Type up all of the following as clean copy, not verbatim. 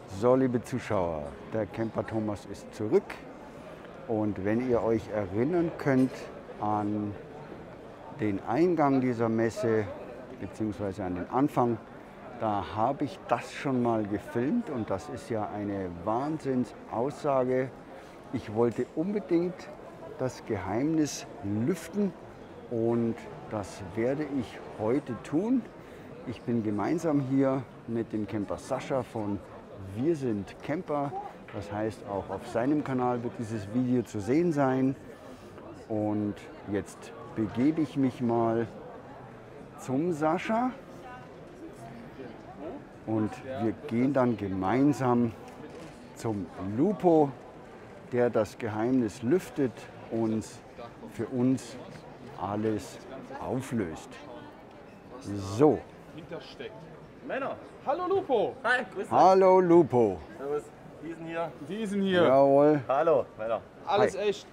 So, liebe Zuschauer, der Camper Thomas ist zurück und wenn ihr euch erinnern könnt an den Eingang dieser Messe bzw. an den Anfang, da habe ich das schon mal gefilmt und das ist ja eine Wahnsinnsaussage. Ich wollte unbedingt das Geheimnis lüften und das werde ich heute tun. Ich bin gemeinsam hier mit dem Camper Sascha von Wir sind Camper. Das heißt, auch auf seinem Kanal wird dieses Video zu sehen sein. Und jetzt begebe ich mich mal zum Sascha. Und wir gehen dann gemeinsam zum Lupo, der das Geheimnis lüftet und für uns alles auflöst. So. Hintersteckt. Männer, hallo Lupo! Hi, grüß dich. Hallo Lupo. Servus. Diesen hier. Diesen hier. Jawohl. Hallo, Männer. Alles Hi. echt.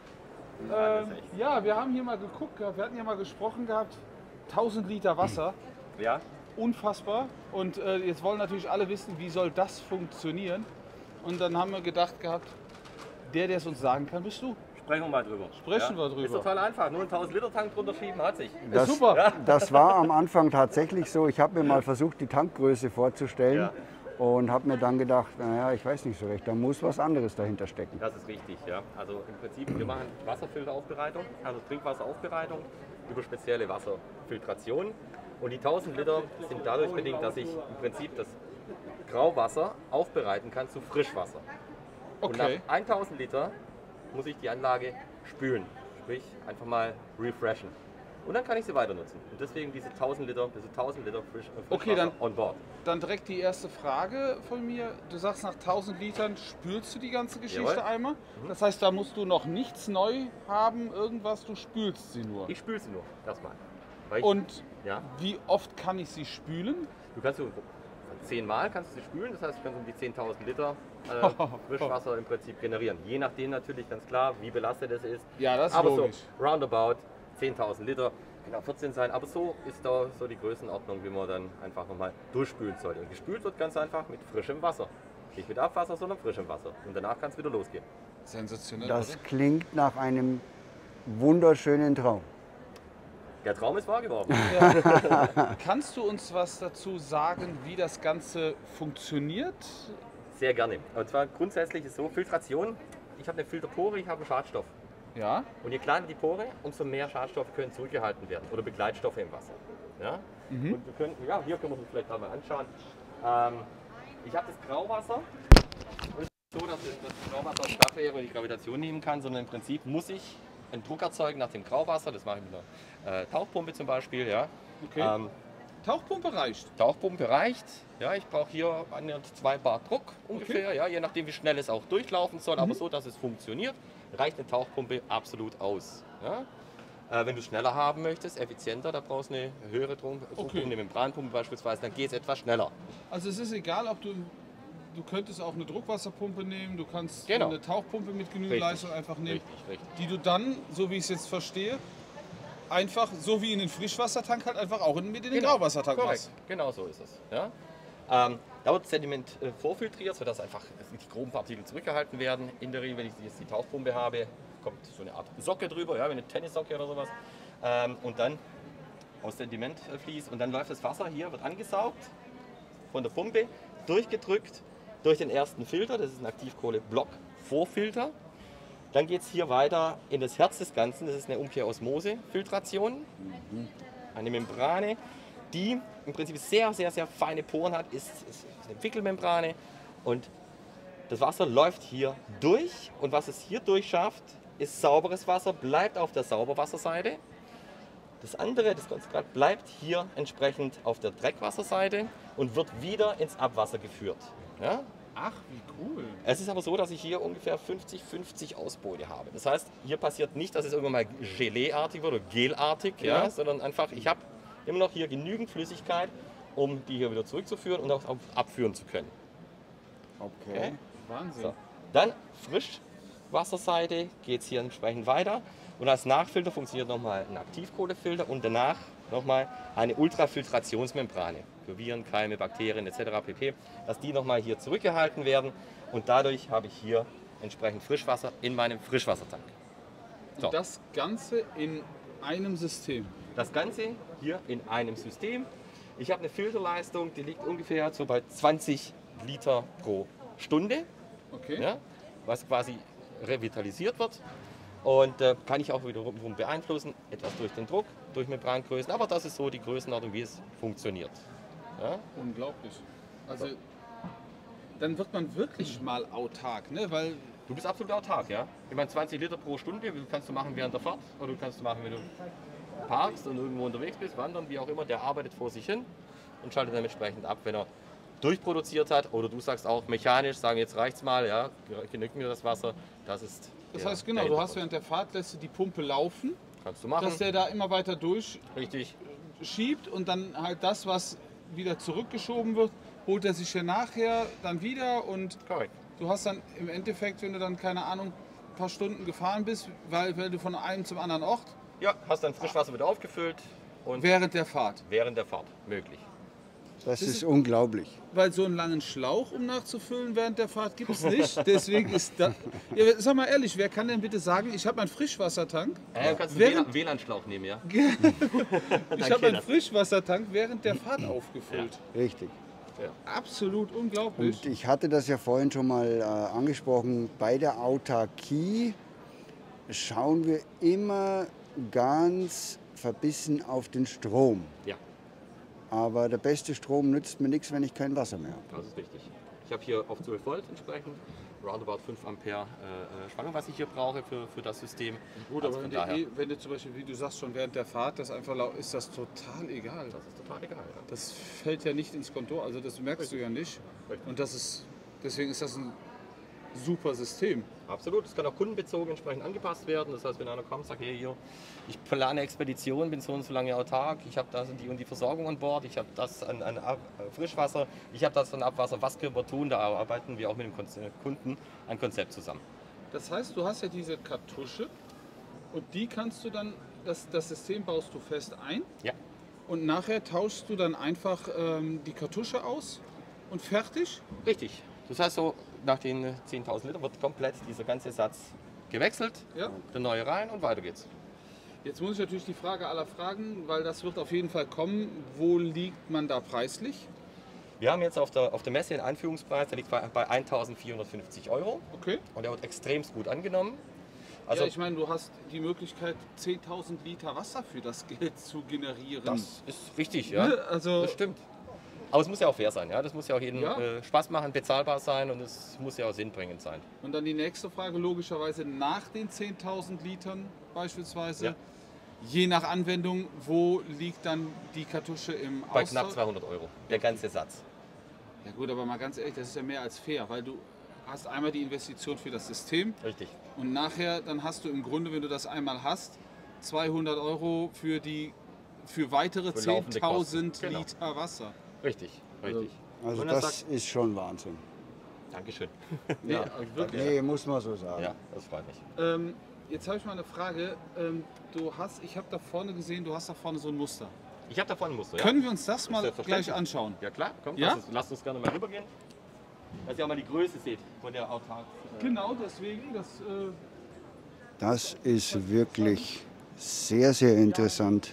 Ja, wir haben hier mal geguckt gehabt, wir hatten ja mal gesprochen gehabt. 1000 Liter Wasser, Ja? unfassbar. Und jetzt wollen natürlich alle wissen, wie soll das funktionieren. Und dann haben wir gedacht gehabt, der es uns sagen kann, bist du. Sprechen wir mal drüber. Sprechen wir drüber. Ist total einfach. Nur einen 1000 Liter Tank drunter schieben, hat sich. Das, super. das war am Anfang tatsächlich so. Ich habe mir mal versucht, die Tankgröße vorzustellen Ja. und habe mir dann gedacht, naja, ich weiß nicht so recht, da muss was anderes dahinter stecken. Das ist richtig, ja. Also im Prinzip, wir machen Wasserfilteraufbereitung, also Trinkwasseraufbereitung über spezielle Wasserfiltration. Und die 1000 Liter sind dadurch bedingt, dass ich im Prinzip das Grauwasser aufbereiten kann zu Frischwasser. Und Okay. nach 1000 Liter muss ich die Anlage spülen, sprich einfach mal refreshen. Und dann kann ich sie weiter nutzen. Und deswegen diese 1000 Liter Frischwasser Okay, dann- on board. Dann direkt die erste Frage von mir. Du sagst, nach 1000 Litern spülst du die ganze Geschichte Jawohl. einmal. Das heißt, da musst du noch nichts neu haben, irgendwas, du spülst sie nur. Ich spüle sie nur, erstmal. Weil ich- Und ja, wie oft kann ich sie spülen? du kannst 10-mal kannst du sie spülen, das heißt, du kannst um die 10.000 Liter Frischwasser im Prinzip generieren. Je nachdem natürlich ganz klar, wie belastet es ist. Ja, das ist Aber logisch. so roundabout 10.000 Liter, kann auch 14 sein, aber so ist da so die Größenordnung, wie man dann einfach nochmal durchspülen sollte. Und gespült wird ganz einfach mit frischem Wasser. Nicht mit Abwasser, sondern frischem Wasser. Und danach kann es wieder losgehen. Sensationell. Das klingt nach einem wunderschönen Traum. Der Traum ist wahr geworden. Kannst du uns was dazu sagen, wie das Ganze funktioniert? Sehr gerne. Und zwar grundsätzlich ist so, Filtration, ich habe eine Filterpore, ich habe einen Schadstoff. Ja, Und je kleiner die Pore, umso mehr Schadstoffe können zurückgehalten werden oder Begleitstoffe im Wasser. Ja? Und wir können, ja, hier können wir uns vielleicht mal anschauen. Ich habe das Grauwasser. Und es ist so, dass das Grauwasser schwach wäre und die Gravitation nehmen kann, sondern im Prinzip muss ich einen Druck erzeugen nach dem Grauwasser. Das mache ich mit einer Tauchpumpe zum Beispiel. Ja? okay. Tauchpumpe reicht. Tauchpumpe reicht. Ja, ich brauche hier annähernd 2 Bar Druck ungefähr, ja, je nachdem wie schnell es auch durchlaufen soll, aber so, dass es funktioniert, reicht eine Tauchpumpe absolut aus. Ja. Wenn du schneller haben möchtest, effizienter, da brauchst du eine höhere Druckpumpe, eine Membranpumpe beispielsweise, dann geht es etwas schneller. Also es ist egal, ob du könntest auch eine Druckwasserpumpe nehmen, du kannst Genau. eine Tauchpumpe mit genügend Richtig. Leistung einfach nehmen, Richtig. die du dann, so wie ich es jetzt verstehe, einfach so wie in den Frischwassertank halt einfach auch mit in den Grauwassertank Korrekt, machst. genau so ist es. Ja. Da wird Sediment vorfiltriert, sodass einfach die groben Partikel zurückgehalten werden. In der Regel, wenn ich jetzt die Tauchpumpe habe, kommt so eine Art Socke drüber, ja, wie eine Tennissocke oder sowas. Und dann aus Sediment fließt und dann läuft das Wasser hier, wird angesaugt von der Pumpe, durchgedrückt durch den ersten Filter, das ist ein Aktivkohle-Block-Vorfilter. Dann geht es hier weiter in das Herz des Ganzen, das ist eine Umkehrosmose-Filtration. Eine Membrane, die im Prinzip sehr feine Poren hat, ist eine Wickelmembrane und das Wasser läuft hier durch und was es hier durchschafft, ist sauberes Wasser, bleibt auf der Sauberwasserseite. Das andere, das Konzentrat, bleibt hier entsprechend auf der Dreckwasserseite und wird wieder ins Abwasser geführt. Ja? Ach, wie cool. Es ist aber so, dass ich hier ungefähr 50-50 Ausbeute habe. Das heißt, hier passiert nicht, dass es irgendwann mal Gelee-artig wird oder gelartig, ja, sondern einfach, ich habe immer noch hier genügend Flüssigkeit, um die hier wieder zurückzuführen und auch abführen zu können. Okay. Wahnsinn. So. Dann Frischwasserseite geht es hier entsprechend weiter und als Nachfilter funktioniert nochmal ein Aktivkohlefilter und danach nochmal eine Ultrafiltrationsmembrane für Viren, Keime, Bakterien etc. pp., dass die nochmal hier zurückgehalten werden und dadurch habe ich hier entsprechend Frischwasser in meinem Frischwassertank. So. Und das Ganze in einem System. Das Ganze hier in einem System. Ich habe eine Filterleistung, die liegt ungefähr so bei 20 Liter pro Stunde, Okay. ja, was quasi revitalisiert wird. Und kann ich auch wiederum beeinflussen, etwas durch den Druck, durch Membrangrößen. Aber das ist so die Größenordnung, wie es funktioniert. Ja? Unglaublich. Also dann wird man wirklich mal autark, ne? Weil Du bist absolut autark, ja. Ich meine, 20 Liter pro Stunde kannst du machen während der Fahrt oder du kannst du machen, wenn du parkst und irgendwo unterwegs bist, wandern, wie auch immer. Der arbeitet vor sich hin und schaltet dann entsprechend ab, wenn er durchproduziert hat. Oder du sagst auch mechanisch, sagen jetzt reicht's mal, ja, genügt mir das Wasser. Das ist. das der- heißt genau, der du hast Hintergrund. während der Fahrt lässt du die Pumpe laufen, Kannst du machen. dass der da immer weiter durchschiebt Richtig. und dann halt das, was wieder zurückgeschoben wird, holt er sich ja nachher dann wieder und Korrekt. du hast dann im Endeffekt, wenn du dann, keine Ahnung, ein paar Stunden gefahren bist, weil du von einem zum anderen Ort, Ja, hast dann Frischwasser wieder aufgefüllt und während der Fahrt. während der Fahrt möglich. Das ist unglaublich. Weil so einen langen Schlauch, um nachzufüllen während der Fahrt, gibt es nicht. Deswegen ist da. Ja, sag mal ehrlich, wer kann denn bitte sagen, ich habe meinen Frischwassertank, Du kannst Während- einen WLAN-Schlauch nehmen, ja? ich habe meinen Frischwassertank während der Fahrt aufgefüllt. Richtig. Absolut unglaublich. Und ich hatte das ja vorhin schon mal angesprochen, bei der Autarkie schauen wir immer ganz verbissen auf den Strom. Ja, Aber der beste Strom nützt mir nichts, wenn ich kein Wasser mehr habe. das ist richtig. Ich habe hier auf 12 Volt entsprechend, roundabout 5 Ampere Spannung, was ich hier brauche für das System. Gut, Also aber von daher, wenn du zum Beispiel, wie du sagst, schon während der Fahrt das einfach ist das total egal. das ist total egal. Ja. Das fällt ja nicht ins Konto, also das merkst du ja nicht. Richtig. Und deswegen ist das ein super System. Absolut, es kann auch kundenbezogen entsprechend angepasst werden. Das heißt, wenn einer kommt, sagt, hey, hier, ich plane eine Expedition, bin so und so lange autark, ich habe das und die Versorgung an Bord, ich habe das an Frischwasser, ich habe das an Abwasser, was können wir tun? Da arbeiten wir auch mit dem Kunden ein Konzept zusammen. Das heißt, du hast ja diese Kartusche und die kannst du dann, das System baust du fest ein Ja, und nachher tauschst du dann einfach die Kartusche aus und fertig? richtig. Das heißt so, nach den 10.000 Litern wird komplett dieser ganze Satz gewechselt, Ja. der neue rein und weiter geht's. Jetzt muss ich natürlich die Frage aller fragen, weil das wird auf jeden Fall kommen. Wo liegt man da preislich? Wir haben jetzt auf der Messe einen Anführungspreis, der liegt bei 1.450 € Okay. und der wird extremst gut angenommen. Also Ja, ich meine, du hast die Möglichkeit, 10.000 Liter Wasser für das Geld zu generieren. das ist richtig, ja. Ne? Also, Das stimmt. Aber es muss ja auch fair sein, ja. Das muss ja auch jedem Ja. Spaß machen, bezahlbar sein und es muss ja auch sinnbringend sein. und dann die nächste Frage, logischerweise nach den 10.000 Litern beispielsweise. Ja. Je nach Anwendung, wo liegt dann die Kartusche im Bei Austausch? knapp 200 €, der ganze Satz. Ja gut, aber mal ganz ehrlich, das ist ja mehr als fair, weil du hast einmal die Investition für das System Richtig. und nachher dann hast du im Grunde, wenn du das einmal hast, 200 € für weitere Für laufende 10.000 Kosten. Genau. Liter Wasser. Richtig, richtig. Also Und er das sagt- ist schon Wahnsinn. Dankeschön. Nee, Ja, wirklich. Nee, muss man so sagen. Ja, das freut mich. Jetzt habe ich mal eine Frage. Ich habe da vorne gesehen, du hast da vorne so ein Muster. Ich habe davon ein Muster, ja. Können wir uns das mal Selbstverständlich. gleich anschauen? Ja klar, komm, Ja? lasst uns gerne mal rübergehen. Dass ihr auch mal die Größe seht von der Autark. Genau, deswegen. Das ist wirklich sehr, sehr interessant.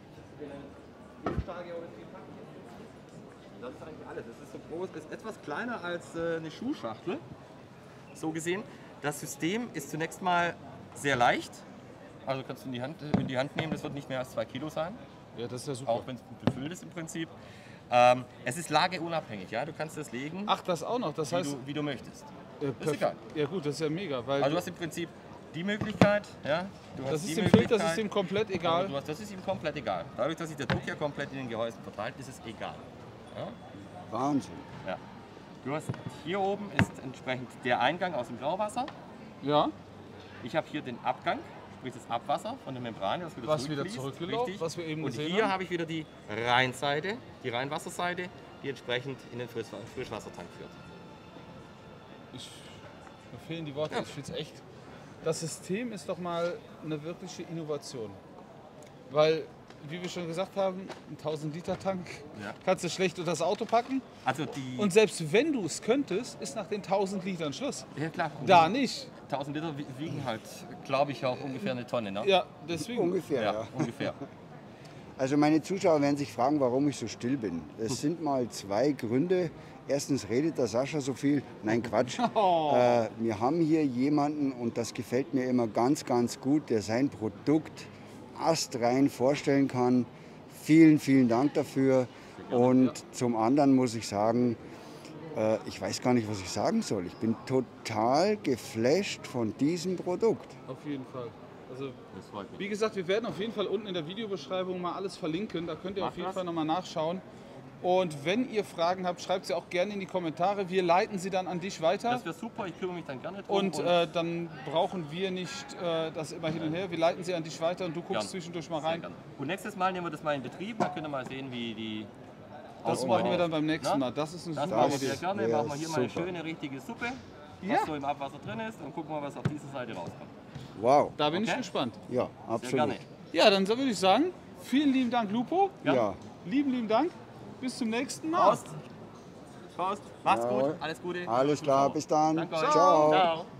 Das ist eigentlich alles. Es ist so groß, ist etwas kleiner als eine Schuhschachtel. So gesehen. Das System ist zunächst mal sehr leicht. Also kannst du in die Hand nehmen, das wird nicht mehr als 2 Kilo sein, Ja, das ist ja super. auch wenn es befüllt ist im Prinzip. Es ist lageunabhängig, ja? Du kannst das legen, Ach, das auch noch. Das heißt, wie du möchtest. ist egal. Ja gut, das ist ja mega, weil Also du hast im Prinzip die Möglichkeit, ja? Du hast das die ist dem Möglichkeit, Filtersystem komplett egal. Das ist ihm komplett egal. Dadurch, dass sich der Druck ja komplett in den Gehäusen verteilt, ist es egal. Ja? Wahnsinn. Ja. Du hast hier oben ist entsprechend der Eingang aus dem Grauwasser. Ja, Ich habe hier den Abgang, sprich das Abwasser von der Membran, das Was wieder zurückfließt. zurückgelaufen, Richtig. was wir eben Und gesehen hier haben. habe ich wieder die Rheinseite, die Rheinwasserseite, die entsprechend in den Frischwassertank führt. mir fehlen die Worte. Ja. Ich finde es echt. Das System ist doch mal eine wirkliche Innovation. Weil wie wir schon gesagt haben, ein 1000-Liter-Tank Ja. kannst du schlecht unter das Auto packen. Also die. Und selbst wenn du es könntest, ist nach den 1000 Litern Schluss. Ja, klar. Da nicht. 1000 Liter wiegen halt, glaube ich, auch ungefähr eine Tonne, ne? Ja, deswegen. Ungefähr, ja. ungefähr. Also meine Zuschauer werden sich fragen, warum ich so still bin. Es sind mal zwei Gründe. Erstens redet der Sascha so viel. Nein, Quatsch. Wir haben hier jemanden, und das gefällt mir immer ganz, ganz gut, der sein Produkt astrein vorstellen kann. Vielen, vielen Dank dafür. Und zum anderen muss ich sagen, ich weiß gar nicht, was ich sagen soll. Ich bin total geflasht von diesem Produkt. Auf jeden Fall. Also, Das freut mich. wie gesagt, wir werden auf jeden Fall unten in der Videobeschreibung mal alles verlinken. Da könnt ihr auf jeden Fall nochmal nachschauen. Und wenn ihr Fragen habt, schreibt sie auch gerne in die Kommentare. Wir leiten sie dann an dich weiter. Das wäre super, ich kümmere mich dann gerne drum. Und dann brauchen wir nicht das immer hin und her. Wir leiten sie an dich weiter und du guckst Gern. zwischendurch mal Sehr rein. gerne. Und nächstes Mal nehmen wir das mal in Betrieb, dann können wir mal sehen, wie die. Das machen wir dann beim nächsten Mal. Das ist eine Das super machen wir Idee. sehr gerne. wär Machen wir hier mal eine super. schöne, richtige Suppe, Ja. was so im Abwasser drin ist. Und gucken wir, was auf dieser Seite rauskommt. Wow. Da bin ich Okay. gespannt. Ja, Sehr absolut. gerne. Ja, dann würde ich sagen, vielen lieben Dank, Lupo. Ja. Lieben Dank. Bis zum nächsten Mal. Prost. Prost. Macht's Jawohl. gut. Alles Gute. Alles klar, bis dann. Danke euch. Ciao. Ciao.